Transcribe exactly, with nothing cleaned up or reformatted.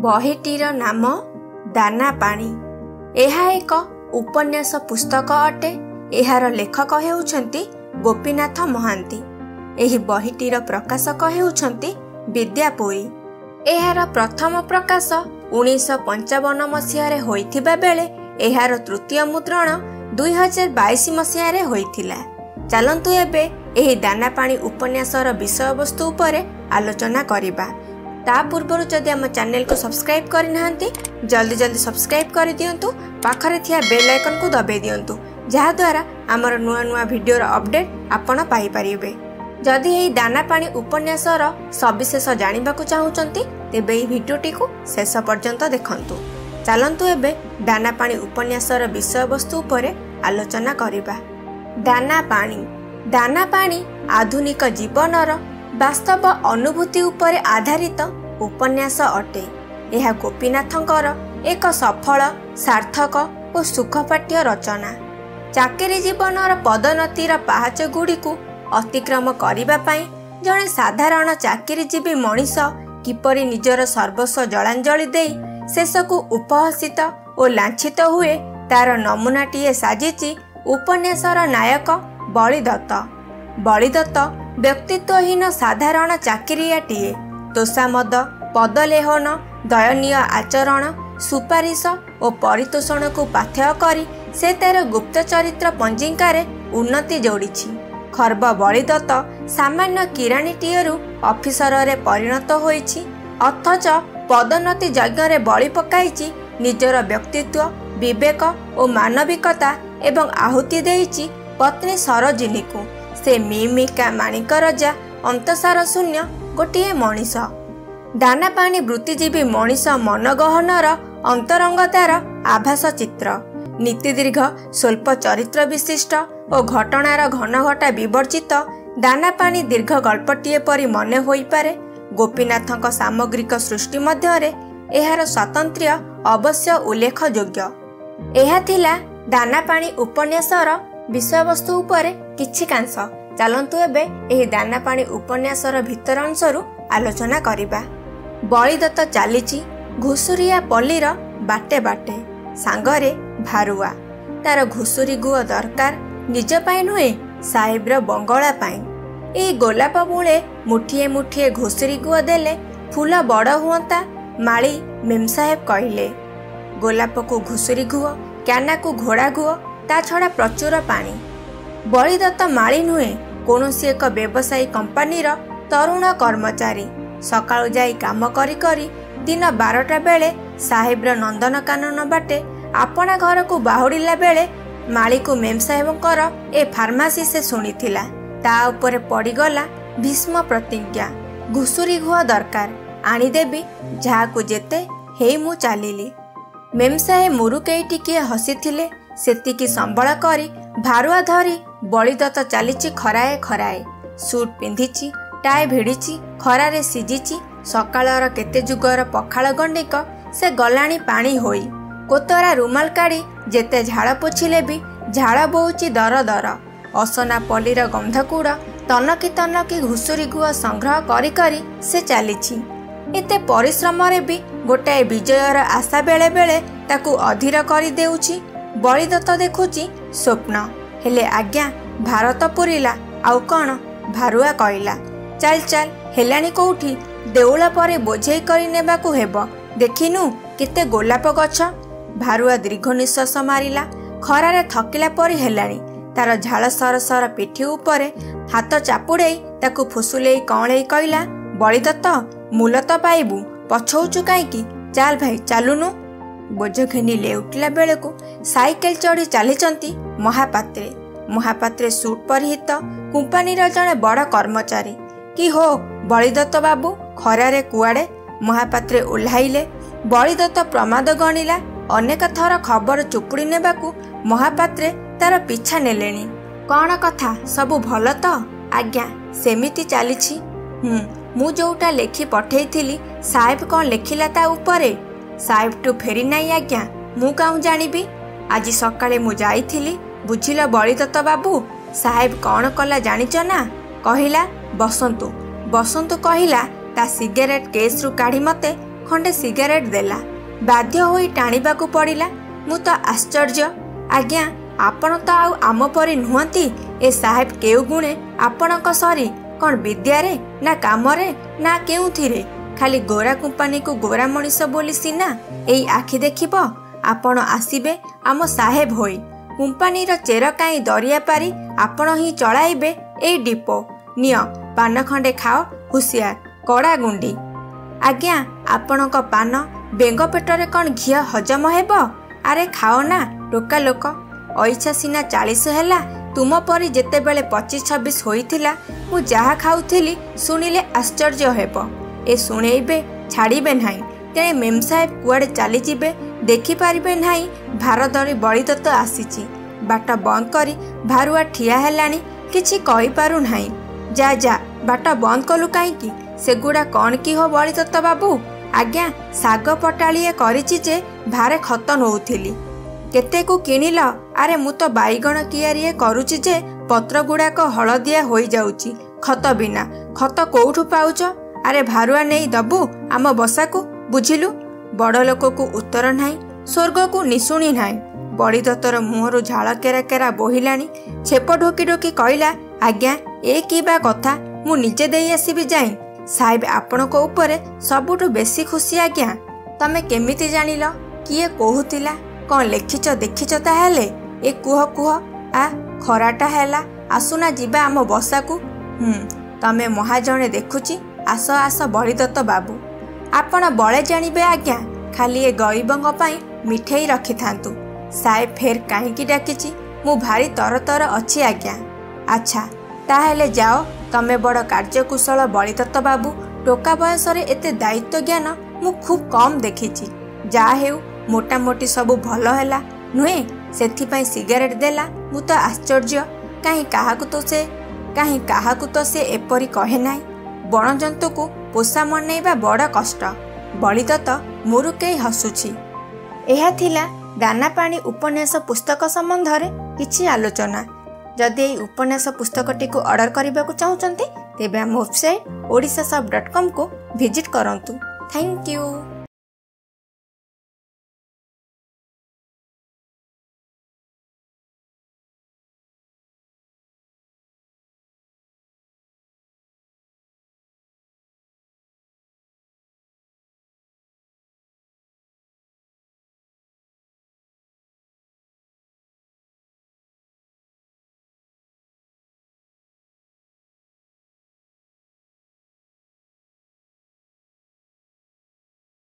बहीटीर नाम दाना पाणी। यह एक उपन्यास पुस्तक अटे। एहार लेखक हेउछंती गोपीनाथ महांती। एही बहीटीर प्रकाशक हेउछंती विद्यापुरी। एहार प्रथम प्रकाश उन्नीस पंचावन मसीह होइथिबा बेले एहार तृतीय मुद्रण दुई हजार बाईस मसीह होइथिला। चलंतु एबे एही दाना पाणी उपन्यासर विषय वस्तु उपरे आलोचना करिबा। ता पूर्व जदि आम चैनल को सब्सक्राइब करि नाहंती जल्दी जल्दी सब्सक्राइब कर दियंतु। पाखरे थिया बेल आइकन को दबाई दियंतु, जहा द्वारा आमर नुआ नुआ वीडियोर अपडेट आपण पाई परिबे। जदि एही दाना पाणी उपन्यासर सविशेष जानिबाकु चाहुचंती तेबे एही भिडियोटी को शेष पर्यंत देखंतु। चलंतु एबे दाना पाणी उपन्यासर विषय वस्तु उपरे आलोचना करिबा। दाना पाणी दाना पाणी आधुनिक जीवनर वास्तव अनुभूति उपरे आधारित उपन्यास अटे। यह गोपीनाथंकर एक सफल सार्थक और सुखपाठ्य रचना। चाकरी जीवनर पदोन्नतिर पाहाच गुड़ी को अतिक्रम करिबा पाई जड़े साधारण चाकरीजीवी मनीष किपरि निजर सर्वस्व जलांजलि देई शेषकु उपहसित और लांछित हुए तार नमूनाटीए साजिची उपन्यासर नायक बलिदत्त। बलिदत्त व्यक्तित्वहीन साधारण चाकरियाटीए। तोषामद पदलेहन दयनीय आचरण सुपारिश और परितोषण को पाथेय करी से तार गुप्त चरित्र पंजिकारे उन्नति जोड़िछि। खर्ब बलिदत्त सामान्य किराणीटीएरु अफिसर रे परिणत होइछि, अथच पदोन्नति यज्ञ बलि पकाइछि निजर व्यक्तित्व विवेक और मानविकता एवं आहुति देइछि पत्नी सरोजिनी को। से मीमिका माणिक रजा अंतसार शून्य गोटे मनीष। दाना पाणी वृत्तिजीवी मनीष मनगहनर अंतरंगतार आभास चित्र। नीति दीर्घ स्वल्प चरित्र विशिष्ट और घटनार घन घटा विवर्जित दाना पाणी दीर्घ गल्पटीए परि मने होई पारे। गोपीनाथक सामग्रिक सृष्टि मध्यरे एहार स्वातंत्र्य अवश्य उल्लेख योग्य। एहा थिला दाना पाणी उपन्यासर विषय वस्तु उपरे किछि कांश। चलंतु एबे एही दाना पाणी उपन्यासर भितर अंशरु आलोचना करिबा। बलिदत्त चालिछि घुसुरिया पल्लीर बाटे बाटे सांगरे भारुआ। तार घुसुरी गुआ दरकार निज पाई नुहे साहेबर बंगला पाई। एही गोलाप मूले मुठिए मुठिए घुसुरी गुआ देले फूल बड़ हुअंता माली मेम साहेब कहिले। गोलाप को घुसुरी गुआ, क्याना को घोड़ा गुआ, ता छड़ा प्रचुर पानी। बलिदत्त माली नुहे कौनसी एक व्यवसायी कंपानीर तरुण कर्मचारी। सकाळु जाई काम करी करी दिन बारटा बेले साहेबर नंदनकानन बाटे आपना घर को बाहुड़िला बेले माली को मेम साहेबंकर ए फार्मासी से शुणिथिला। ता उपरे पड़ीगला भीष्म प्रतिज्ञा। घुसुरी घुआ दरकार आनीदेवी जहाकू जेते हेई मु चालिली। मेम साहेब मुरुकेई टिकिए हसीथिले। सेतिकी संबळ करी भारुआ धरी बलिदत्त चालिछि खराए खराए। Suit पिंधिछि, tie भिड़िछि, खरारे सिजिछि। सकाळर केते जुगर पखाळ गंडिक से गलाणी पानी होई। कोतरा रुमाल काढ़ी जेते झाड़ पोछिले भी झाड़ बोउछि दर दर। असना पल्लीर गंधकूड़ तनकी तनकी घुसुरी गुआ संग्रह करी करी से चालिछि। एते परिश्रम रे भी गोटाए विजयर आशा बेले बेले ताकू अधीर करी देउछि। बलिदत्त देखुछि स्वप्न। हेले आज्ञा भारत पुरिला आउ कौन? भारुआ कहला चल चल हेलानी कोउठी देउला परे बोझेई करी नेबाकू हेबो। देखिनु केते गोलाप गछ। भारुआ दीर्घ निश्वास मारिला। खरारे थकिला परी हेलानी। तार झाल सर सर पिठी उपरे हाथ चापुड़ेई ताकू फुसुलेई कौलेई कहला बलिदत्त मूल तो पाइबू, पछौचु काईकी? चाल भाई चालुनु। बोझ घेनी लेउटिला बेलकू साइकेल चढ़ी चलीचंती महापात्रे। महापात्रे सूट परिहित कंपानीर जड़े बड़ कर्मचारी। कि हो बलिदत्त बाबू खरारे कुआड़े? महापात्रे ओह्लाइले। बलिदत्त प्रमाद गणिला। अनेक थर खबर चुपुड़ी नेबाकू महापात्रे तार पिछा नेलेनी। कौन कथा सबू भल तो? आज्ञा सेमिति चालिछि। हूँ मु जोटा लेखि पठेइथिली साहेब कौन लेखिला ता उपरे? साहेब टू फेरी नाई आज्ञा, मु काऊ जानिबी। आज सकाळे मु जाइथिली बुझिल बलिदत्त बाबू। साहेब कौन कला जानिच ना? कहिला बसंतु बसंतु कहिला ता सिगरेट केस रु काढ़ी मते खंडे सिगारेट देला। बाध्य होई टाणिबाकू पड़िला। मु तो आश्चर्य, आज्ञा आपण तो आउ आम परी नुहंती। ए साहेब केउ गुणे आपणक सरी कौन विद्यारे ना कामरे ना केउथिरे, खाली गोरा कंपानी को गोरा मनीष बोली सीना एई आखि देखिब। आपण आसीबे आम साहेब होई कंपानी चेर काई दरिया पारी आपण ही चलाइबे एई डिपो। निय पान खंडे खाओ, हुसियार कड़ा गुंडी। आज्ञा आपणक पान बेंग पेटरे कौन घी हजम हेब? आरे खाओ ना टोका लोक। ऐछा सिना चालीस हैला, तुम परी जेते बेले पच्चीस छब्बीस होइथिला मु जहा खाउथिली सुनिले आश्चर्य हेब। ए सुनेइबे छाड़िबे नाही, तेणे मेम साहेब कुआडे चली जिबे देखि पारिबे नाही। भारतरी बलिदत्त आसीची। बाट बंद करी भारुआ ठिया हेलानी, किछि कहि पारु नाही। जा जा बाट बंद कलु काईकी? सेगुड़ा कौन की हो बलिदत्त बाबू? आज्ञा साग पटाड़िए करिछि जे भारे खत नौथिली। केते को किनिल? आरे मु तो बाईगण कियारिए करुछि जे पत्र गुड़ाक हलदिया होई जाउची खत बिना। खत कोउठु पाउच? आरे भारुआ नहीं दबु आम बसा को, बुझिलु? बड़ लोक को उत्तर नाही, स्वर्ग को निशुणी नाही। बलिदत्तर मुहरु झाल केरा केरा बोहिलानी। छेप ढोकी ढोकी कहला, आज्ञा ए की बा कथा, मु निजे देई आसीबी जाई। साहेब आपण को ऊपर सबुठु बेसी खुशी। आज्ञा तमे केमिति जानिल? किए कहूतिला? कौन लेखिच देखिच? ताहेले ए कुह कुह। आ खराटा हैला, आसुना जिबा आम बसा को। हुँ तमे महाजने देखुची। आस आस बलिदत्त बाबू, आपण बळे जानिबे। आज्ञा खाली ए गरीबंग पई मिठेई रखि थांतु। साहेब फेर काहींकी डाकिची? मु भारी तर तर अछि आज्ञा। अच्छा ताहेले जाओ, तमे बड़ कार्यकुशल बलिदत्त बाबू। टोका बयस एते दायित्व ज्ञान मु खूब कम देखिची। जा हेउ मोटा मोटी सबु भल हैला नुहे, सेथिपाई सिगारेट देला। मु तो आश्चर्य, काहे काहाकु तो से काहे काहाकु तो से एपरी कहे नाही। बण जंतु को पोषा मनेइबा बड़ कष्ट। बलिदत्त मुरुकेई हसुची। एहा थिला दाना पानी उपन्यास पुस्तक संबंध रे किछि आलोचना। जदि एई उपन्यास पुस्तकटी को ऑर्डर करने को चाहते तेबे आम website Odisha sub dot com को विजिट करंतु। Thank you.